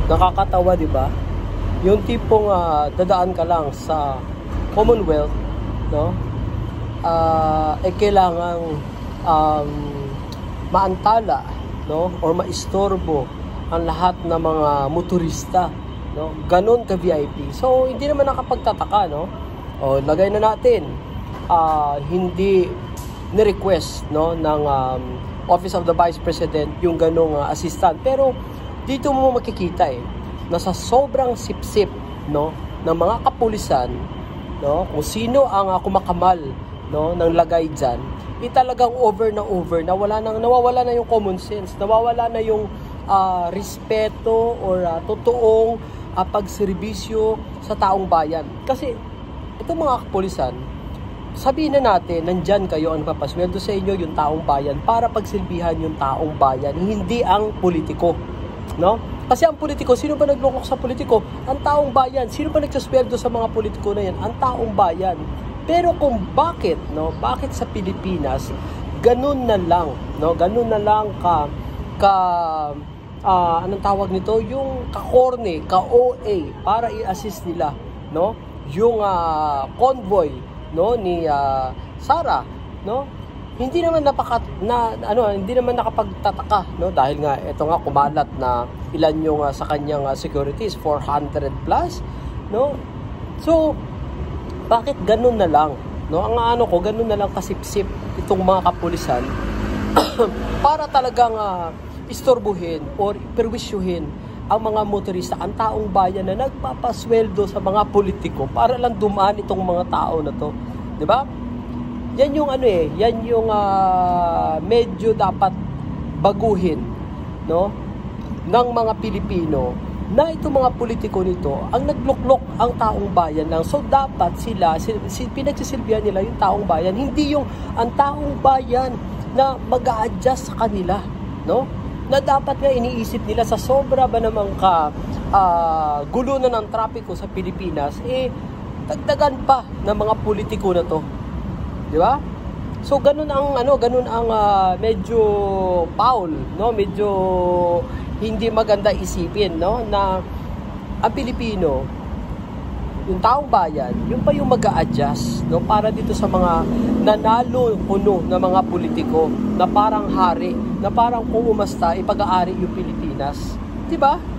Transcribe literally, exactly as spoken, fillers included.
Nakakatawa, di ba? Yung tipong uh, dadaan ka lang sa Commonwealth, no? Uh, eh kailangang um, maantala, no? Or maistorbo ang lahat ng mga motorista, no? Ganon ka V I P. So hindi naman nakapagtataka, no? O lagay na natin, uh, hindi ni-request, no, ng um, Office of the Vice President yung ganong uh, assistant. Pero dito mo makikita eh, na sa sobrang sipsip, no, ng mga kapulisan, no, kung sino ang uh, kumakamal, no, ng lagay dyan, eh talagang over na over, na wala nang, nawawala na yung common sense, nawawala na yung uh, respeto or uh, totoong uh, pagserbisyo sa taong bayan. Kasi itong mga kapulisan, sabihin na natin, nandyan kayo, ang papasweldo sa inyo yung taong bayan para pagsilbihan yung taong bayan, hindi ang politiko, no? Kasi ang politiko, sino ba naglungkok sa politiko? Ang taong bayan. Sino ba nagsasweldo sa mga politiko na yan? Ang taong bayan. Pero kung bakit, no? Bakit sa Pilipinas ganun na lang, no? Ganun na lang ka ka uh, anong tawag nito? Yung ka-corny, ka-O A para i-assist nila, no? Yung uh, convoy, no, ni uh, Sara, no? Hindi naman napaka na ano, hindi naman nakapagtataka, no, dahil nga ito nga kumalat na ilan yung uh, sa kanyang uh, securities, four hundred plus, no? So bakit ganun na lang, no? Ang ano ko, ganun na lang kasipsip itong mga kapulisan para talagang uh, istorbuhin or perwisyuhin ang mga motorista, ang taong bayan na nagpapasweldo sa mga politiko para lang dumaan itong mga tao na to, 'di ba? Yan yung ano eh, yan yung uh, medyo dapat baguhin, no, ng mga Pilipino, na itong mga politiko nito ang nagluklok ang taong bayan lang. So dapat sila, si, si, pinagsisilbihan nila yung taong bayan, hindi yung ang taong bayan na mag-a-adjust sa kanila, no? Na dapat nga iniisip nila sa sobra ba namang ka uh, gulo na ng trapiko sa Pilipinas, eh dagdagan pa ng mga politiko na to. Di ba? So ganun ang ano, ganun ang uh, medyo foul, no? Medyo hindi maganda isipin, no, na ang Pilipino, yung taong bayan, yung pa yung mag-a-adjust, no, para dito sa mga nanalo kuno na mga politiko na parang hari, na parang kung umasta ipag-aari yung Pilipinas. Di ba?